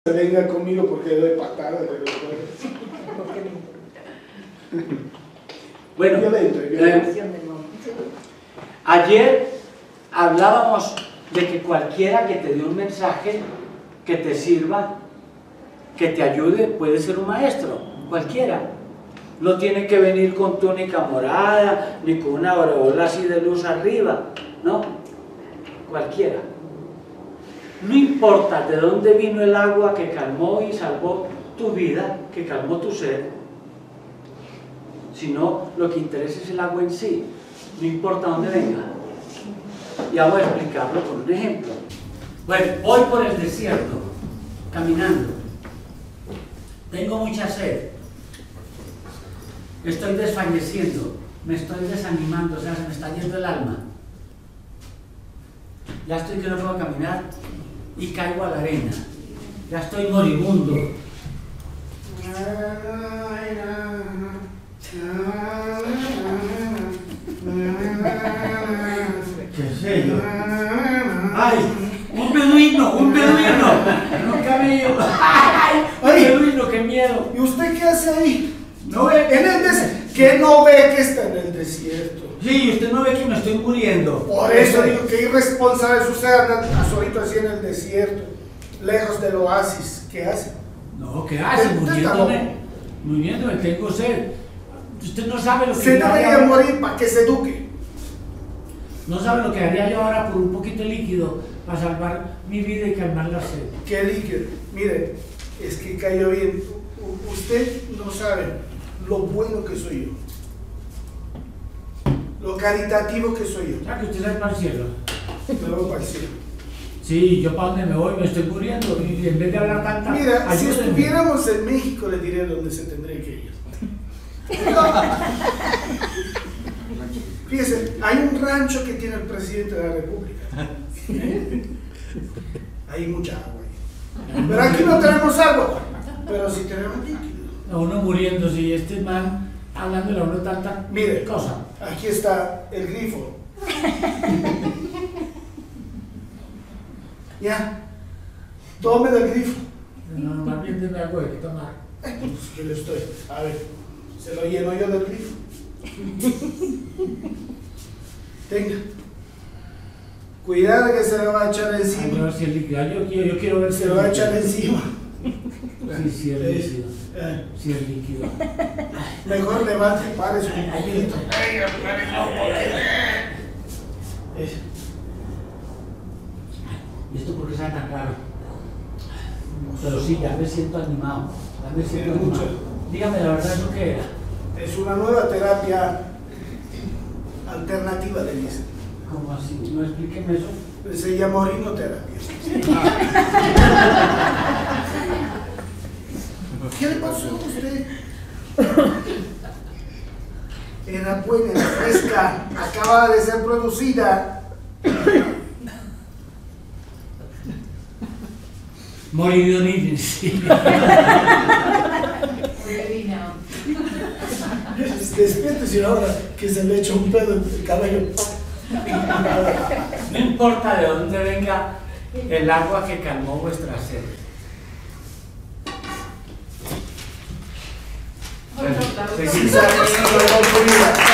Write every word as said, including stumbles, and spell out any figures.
se venga conmigo porque le doy patadas. Bueno, violento, violento. Eh, ayer hablábamos de que cualquiera que te dé un mensaje que te sirva, que te ayude, puede ser un maestro, cualquiera. No tiene que venir con túnica morada, ni con una aureola así de luz arriba, no, cualquiera. No importa de dónde vino el agua que calmó y salvó tu vida, que calmó tu sed, sino lo que interesa es el agua en sí, no importa dónde venga. Y vamos a explicarlo con un ejemplo. Bueno, voy por el desierto, caminando. Tengo mucha sed. Estoy desfalleciendo, me estoy desanimando, o sea, se me está yendo el alma. Ya estoy que no puedo caminar y caigo a la arena. Ya estoy moribundo. ¿Qué sé yo? ¡Ay! ¡Un beduino! ¡Un beduino! ¡Un cabello! ¡Ay! ¡Un beduino! ¡Qué miedo! ¿Y usted qué hace ahí? ¿No ve? En el desierto. ¿Qué no ve que está en el desierto? Sí, usted no ve que me estoy muriendo. Por eso digo que irresponsable es usted andar solito así en el desierto, lejos del oasis. ¿Qué hace? No, ¿qué hace? Muriéndome. Muriéndome, tengo sed. Usted no sabe lo que Se yo haría debería ahora. morir para que se eduque. No sabe lo que haría yo ahora por un poquito de líquido para salvar mi vida y calmar la sed. ¿Qué líquido? Mire, es que cayó bien. U- Usted no sabe lo bueno que soy yo, lo caritativo que soy yo. Ya que usted sale para el cielo. Me voy para el cielo. Sí, yo para dónde me voy, me estoy muriendo. Y en vez de hablar tanta. Mira, si ayúdenme. estuviéramos en México, le diré dónde se tendría que ir. Fíjese, hay un rancho que tiene el presidente de la República. Hay mucha agua ahí. Pero aquí no tenemos agua, pero sí tenemos líquido. A uno muriendo, si este man hablándole a uno tanta Mire, cosa. aquí está el grifo. Ya, tome del grifo. No, no, más bien de agua de que tomar. Ay, pues que le estoy. A ver, se lo lleno yo del grifo. Tenga. Cuidado que se lo va a echar Ay, encima. no, si el líquido, yo, quiero- yo quiero ver si Se lo va a echar líquido. encima. Sí, sí, el líquido. Eh, Sí, el líquido. Mejor levante y pare su poquito. ¿Y esto por qué sabe tan raro? Pero sí, ya me siento animado. Ya me siento Sí, mucho. animado. Dígame la verdad, ¿eso qué era? Es una nueva terapia alternativa, le dicen. ¿Cómo así? ¿No explíqueme eso? Se llama orinoterapia. ¿Qué le pasó a usted? Era buena, era fresca, acaba de ser producida. Moridonil, sí. Despiértese ahora que se le echa un pedo en el cabello. No importa de dónde venga el agua que calmó vuestra sed. Bueno, Sí, seguimos. sabe, no, no, no, no, no.